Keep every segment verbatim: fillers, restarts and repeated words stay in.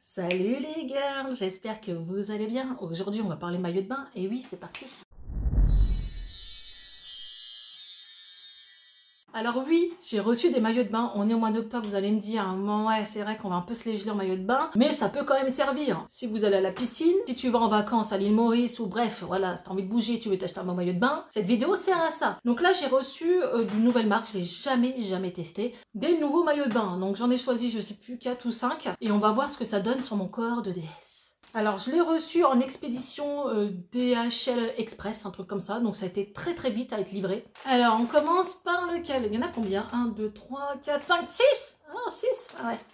Salut les girls, j'espère que vous allez bien. Aujourd'hui on va parler maillot de bain et oui c'est parti. Alors oui, j'ai reçu des maillots de bain, on est au mois d'octobre, vous allez me dire, ouais c'est vrai qu'on va un peu se les geler en maillot de bain, mais ça peut quand même servir. Si vous allez à la piscine, si tu vas en vacances à l'île Maurice ou bref, voilà, si tu as envie de bouger, tu veux t'acheter un bon maillot de bain, cette vidéo sert à ça. Donc là j'ai reçu euh, d'une nouvelle marque, je l'ai jamais jamais testé, des nouveaux maillots de bain. Donc j'en ai choisi je sais plus quatre ou cinq et on va voir ce que ça donne sur mon corps de déesse. Alors je l'ai reçu en expédition euh, D H L Express, un truc comme ça, donc ça a été très très vite à être livré. Alors on commence par lequel? Il y en a combien? un, deux, trois, quatre, cinq, six. Ah six. Ah ouais.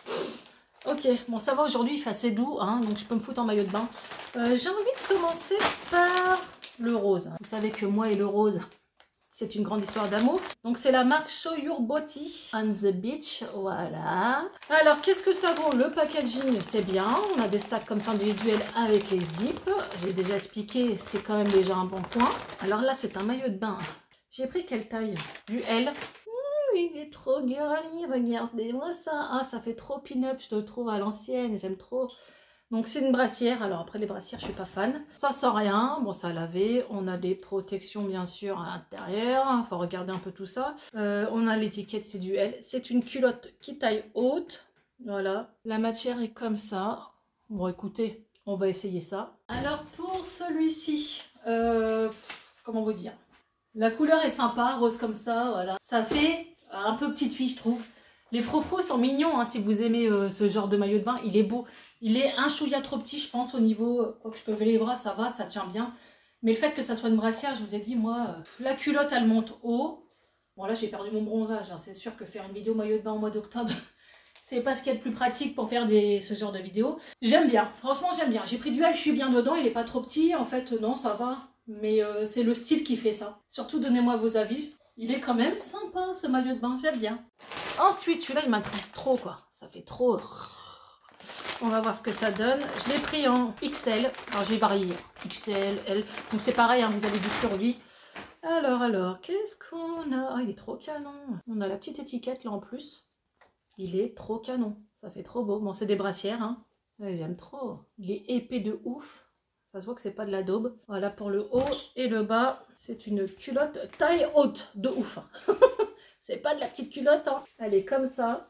Ok, bon ça va, aujourd'hui il fait assez doux, hein, donc je peux me foutre en maillot de bain. Euh, J'ai envie de commencer par le rose. Vous savez que moi et le rose, c'est une grande histoire d'amour. Donc c'est la marque Show Your Body on the Beach. Voilà. Alors qu'est-ce que ça vaut? Le packaging, c'est bien. On a des sacs comme ça individuels avec les zips. J'ai déjà expliqué, c'est quand même déjà un bon point. Alors là, c'est un maillot de bain. J'ai pris quelle taille? Du L. Mmh, il est trop girly. Regardez-moi ça. Ah, ça fait trop pin-up. Je le trouve à l'ancienne. J'aime trop. Donc c'est une brassière, alors après les brassières je suis pas fan. Ça sent rien, bon ça a lavé, on a des protections bien sûr à l'intérieur, il faut regarder un peu tout ça. Euh, on a l'étiquette, c'est du L, c'est une culotte qui taille haute, voilà. La matière est comme ça, bon écoutez, on va essayer ça. Alors pour celui-ci, euh, comment vous dire, la couleur est sympa, rose comme ça, voilà. Ça fait un peu petite fille je trouve. Les frofros sont mignons, hein, si vous aimez euh, ce genre de maillot de bain, il est beau. Il est un chouïa trop petit, je pense, au niveau, quoi que je peux lever les bras, ça va, ça tient bien. Mais le fait que ça soit une brassière, je vous ai dit, moi, euh, la culotte, elle monte haut. Bon, là, j'ai perdu mon bronzage, hein. C'est sûr que faire une vidéo maillot de bain au mois d'octobre, c'est pas ce qu'il y a de plus pratique pour faire des, ce genre de vidéo. J'aime bien, franchement, j'aime bien. J'ai pris du L, je suis bien dedans, il est pas trop petit, en fait, non, ça va. Mais euh, c'est le style qui fait ça. Surtout, donnez-moi vos avis. Il est quand même sympa, ce maillot de bain, j'aime bien. Ensuite, celui-là, il m'intrigue trop, quoi. Ça fait trop... On va voir ce que ça donne. Je l'ai pris en X L. Alors, j'ai varié. X L, L. Donc, c'est pareil, hein, vous avez vu sur lui. Alors, alors, qu'est-ce qu'on a? Ah, il est trop canon. On a la petite étiquette, là, en plus. Il est trop canon. Ça fait trop beau. Bon, c'est des brassières, hein. Ouais, j'aime trop. Il est épais de ouf. Ça se voit que c'est pas de la daube. Voilà pour le haut et le bas. C'est une culotte taille haute de ouf. C'est pas de la petite culotte, hein. Elle est comme ça.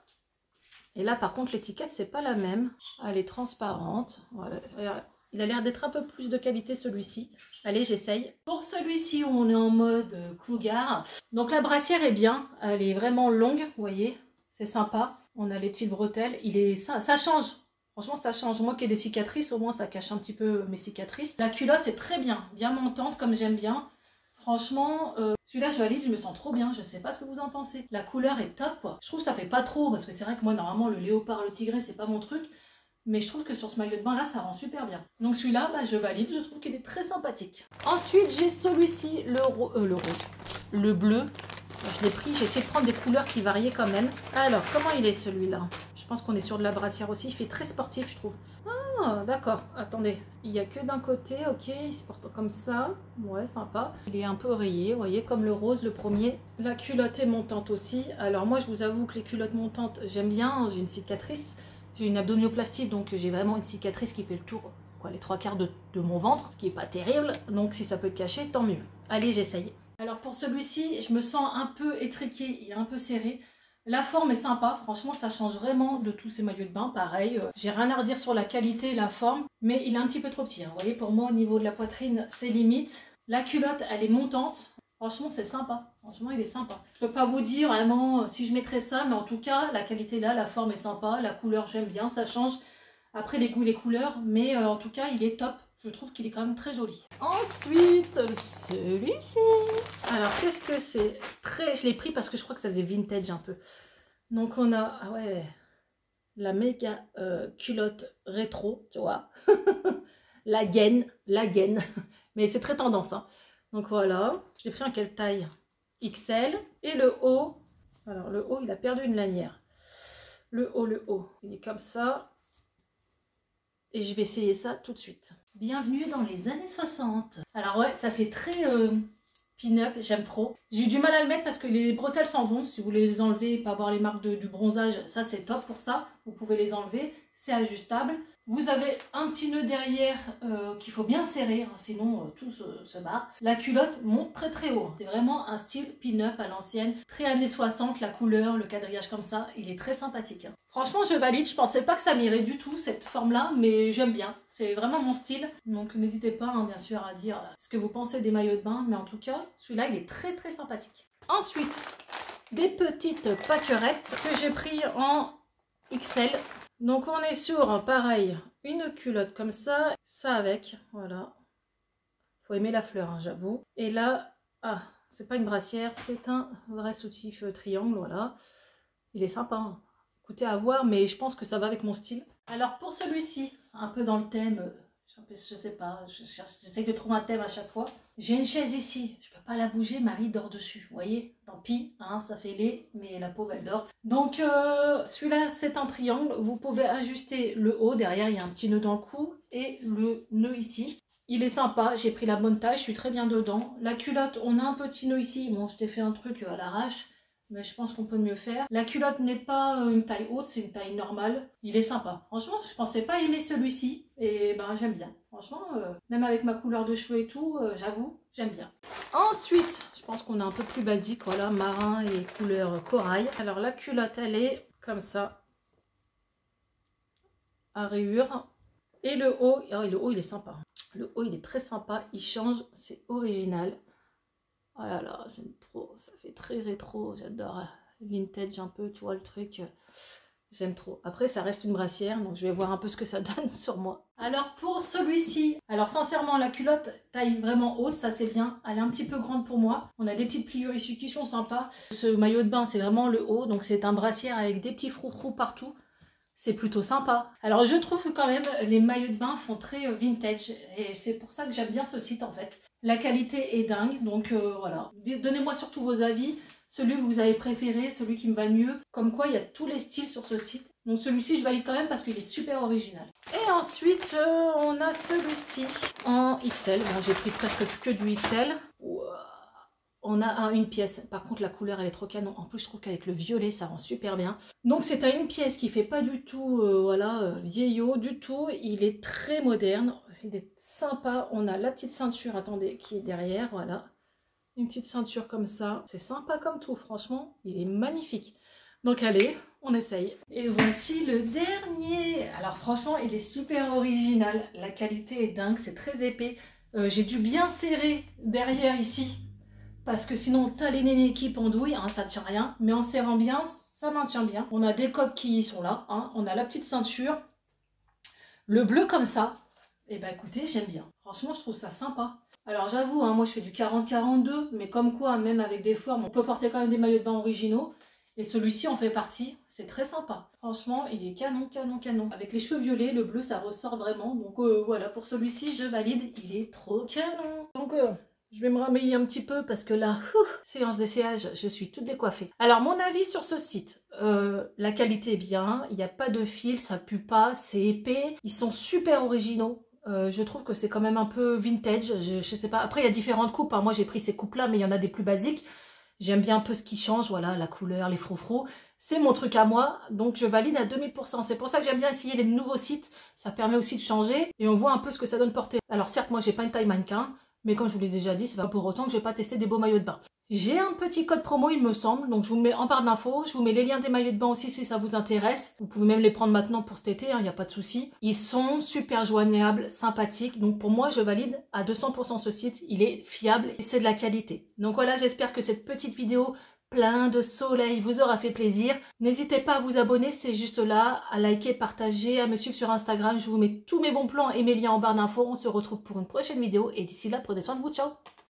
Et là, par contre, l'étiquette, c'est pas la même. Elle est transparente. Voilà. Il a l'air d'être un peu plus de qualité, celui-ci. Allez, j'essaye. Pour celui-ci, on est en mode cougar. Donc, la brassière est bien. Elle est vraiment longue, vous voyez. C'est sympa. On a les petites bretelles. Il est... ça, ça change. Franchement, ça change. Moi qui ai des cicatrices, au moins, ça cache un petit peu mes cicatrices. La culotte est très bien. Bien montante, comme j'aime bien. Franchement, euh, celui-là, je valide, je me sens trop bien. Je sais pas ce que vous en pensez. La couleur est top, quoi. Je trouve que ça fait pas trop, parce que c'est vrai que moi, normalement, le léopard, le tigré, c'est pas mon truc. Mais je trouve que sur ce maillot de bain, là, ça rend super bien. Donc celui-là, bah, je valide. Je trouve qu'il est très sympathique. Ensuite, j'ai celui-ci, le, ro euh, le rose, le bleu. Je l'ai pris, j'ai essayé de prendre des couleurs qui variaient quand même. Alors, comment il est celui-là? Je pense qu'on est sur de la brassière aussi. Il fait très sportif, je trouve. Ah, d'accord. Attendez. Il n'y a que d'un côté, ok. Il se porte comme ça. Ouais, sympa. Il est un peu rayé, vous voyez, comme le rose, le premier. La culotte est montante aussi. Alors, moi, je vous avoue que les culottes montantes, j'aime bien. J'ai une cicatrice. J'ai une abdominoplastie, donc j'ai vraiment une cicatrice qui fait le tour, quoi, les trois quarts de, de mon ventre, ce qui n'est pas terrible. Donc, si ça peut te cacher, tant mieux. Allez, j'essaye. Alors pour celui-ci, je me sens un peu étriqué, il est un peu serré. La forme est sympa, franchement ça change vraiment de tous ces maillots de bain, pareil. Euh, J'ai rien à redire sur la qualité et la forme, mais il est un petit peu trop petit. Hein. Vous voyez, pour moi au niveau de la poitrine, c'est limite. La culotte, elle est montante. Franchement c'est sympa, franchement il est sympa. Je peux pas vous dire vraiment si je mettrais ça, mais en tout cas la qualité là, la forme est sympa, la couleur j'aime bien, ça change. Après les goûts et les couleurs, mais euh, en tout cas il est top. Je trouve qu'il est quand même très joli. Ensuite, celui-ci. Alors, qu'est-ce que c'est? Très... Je l'ai pris parce que je crois que ça faisait vintage un peu. Donc, on a... Ah ouais... La méga euh, culotte rétro, tu vois. La gaine. La gaine. Mais c'est très tendance, hein. Donc, voilà. Je l'ai pris en quelle taille? X L. Et le haut... Alors, le haut, il a perdu une lanière. Le haut, le haut. Il est comme ça. Et je vais essayer ça tout de suite. Bienvenue dans les années soixante. Alors ouais, ça fait très euh, pin-up, j'aime trop. J'ai eu du mal à le mettre parce que les bretelles s'en vont. Si vous voulez les enlever et pas avoir les marques de, du bronzage, ça c'est top pour ça. vous pouvez les enlever, c'est ajustable. Vous avez un petit nœud derrière euh, qu'il faut bien serrer, hein, sinon euh, tout se, se barre. La culotte monte très très haut. C'est vraiment un style pin-up à l'ancienne, très années soixante, la couleur, le quadrillage comme ça, il est très sympathique. Hein. Franchement, je valide, je pensais pas que ça m'irait du tout cette forme-là, mais j'aime bien. C'est vraiment mon style. Donc n'hésitez pas, hein, bien sûr, à dire ce que vous pensez des maillots de bain, mais en tout cas, celui-là, il est très très sympathique. Ensuite, des petites pâquerettes que j'ai pris en X L. Donc on est sur, pareil, une culotte comme ça, ça avec, voilà. Faut aimer la fleur, hein, j'avoue. Et là, ah, c'est pas une brassière, c'est un vrai soutif triangle, voilà. Il est sympa, hein. Écoutez, à voir, mais je pense que ça va avec mon style. Alors pour celui-ci, un peu dans le thème, je sais pas, j'essaie de trouver un thème à chaque fois. J'ai une chaise ici, je peux pas la bouger, Marie dort dessus, vous voyez, tant pis, hein, ça fait laid, mais la pauvre elle dort. Donc euh, celui-là c'est un triangle, vous pouvez ajuster le haut, derrière il y a un petit nœud dans le cou et le nœud ici. Il est sympa, j'ai pris la bonne taille, je suis très bien dedans. La culotte, on a un petit nœud ici, bon je t'ai fait un truc à l'arrache, mais je pense qu'on peut mieux faire. La culotte n'est pas une taille haute, c'est une taille normale. Il est sympa. Franchement, je pensais pas aimer celui-ci. Et ben j'aime bien. Franchement, euh, même avec ma couleur de cheveux et tout, euh, j'avoue, j'aime bien. Ensuite, je pense qu'on est un peu plus basique. Voilà, marin et couleur corail. Alors la culotte, elle est comme ça. À rayures. Et le haut, oh, le haut il est sympa. Le haut il est très sympa. Il change, c'est original. Oh là là, j'aime trop, ça fait très rétro, j'adore, vintage un peu, tu vois le truc, j'aime trop. Après ça reste une brassière, donc je vais voir un peu ce que ça donne sur moi. Alors pour celui-ci, alors sincèrement la culotte taille vraiment haute, ça c'est bien, elle est un petit peu grande pour moi. On a des petites pliures ici qui sont sympas. Ce maillot de bain c'est vraiment le haut, donc c'est un brassière avec des petits froufrous partout. C'est plutôt sympa. Alors je trouve que quand même les maillots de bain font très vintage et c'est pour ça que j'aime bien ce site en fait. La qualité est dingue, donc euh, voilà. Donnez-moi surtout vos avis, celui que vous avez préféré, celui qui me va le mieux. Comme quoi il y a tous les styles sur ce site. Donc celui-ci je valide quand même parce qu'il est super original. Et ensuite euh, on a celui-ci en X L. Bon, j'ai pris presque que du X L. Wow. On a un, une pièce, par contre la couleur elle est trop canon, en plus je trouve qu'avec le violet ça rend super bien. Donc c'est à une pièce qui fait pas du tout euh, voilà, euh, vieillot du tout, il est très moderne, il est sympa, on a la petite ceinture, attendez, qui est derrière, voilà. Une petite ceinture comme ça, c'est sympa comme tout, franchement, il est magnifique. Donc allez, on essaye. Et voici le dernier. Alors franchement il est super original, la qualité est dingue, c'est très épais. Euh, j'ai dû bien serrer derrière ici. Parce que sinon, t'as les nénés qui pendouillent, hein, ça ne tient rien. Mais en serrant bien, ça maintient bien. On a des coques qui sont là. Hein, on a la petite ceinture. Le bleu comme ça. Et bah écoutez, j'aime bien. Franchement, je trouve ça sympa. Alors j'avoue, hein, moi je fais du quarante quarante-deux. Mais comme quoi, même avec des formes, on peut porter quand même des maillots de bain originaux. Et celui-ci en fait partie. C'est très sympa. Franchement, il est canon, canon, canon. Avec les cheveux violets, le bleu, ça ressort vraiment. Donc euh, voilà, pour celui-ci, je valide. Il est trop canon. Donc... Euh, je vais me rhabiller un petit peu parce que là, ouf, séance d'essayage, je suis toute décoiffée. Alors mon avis sur ce site, euh, la qualité est bien, il n'y a pas de fil, ça pue pas, c'est épais, ils sont super originaux. Euh, je trouve que c'est quand même un peu vintage, je, je sais pas. Après il y a différentes coupes, hein. Moi j'ai pris ces coupes là mais il y en a des plus basiques. J'aime bien un peu ce qui change, voilà, la couleur, les froufrous. C'est mon truc à moi, donc je valide à deux mille pour cent. C'est pour ça que j'aime bien essayer les nouveaux sites, ça permet aussi de changer et on voit un peu ce que ça donne porter. Alors certes moi j'ai pas une taille mannequin, mais comme je vous l'ai déjà dit, c'est pas pour autant que je n'ai pas testé des beaux maillots de bain. J'ai un petit code promo, il me semble, donc je vous le mets en barre d'infos. Je vous mets les liens des maillots de bain aussi si ça vous intéresse. Vous pouvez même les prendre maintenant pour cet été, il hein, n'y a pas de souci. Ils sont super joignables, sympathiques, donc pour moi je valide à deux cents pour cent ce site. Il est fiable et c'est de la qualité. Donc voilà, j'espère que cette petite vidéo plein de soleil vous aura fait plaisir. N'hésitez pas à vous abonner, c'est juste là, à liker, partager, à me suivre sur Instagram. Je vous mets tous mes bons plans et mes liens en barre d'infos. On se retrouve pour une prochaine vidéo et d'ici là, prenez soin de vous. Ciao!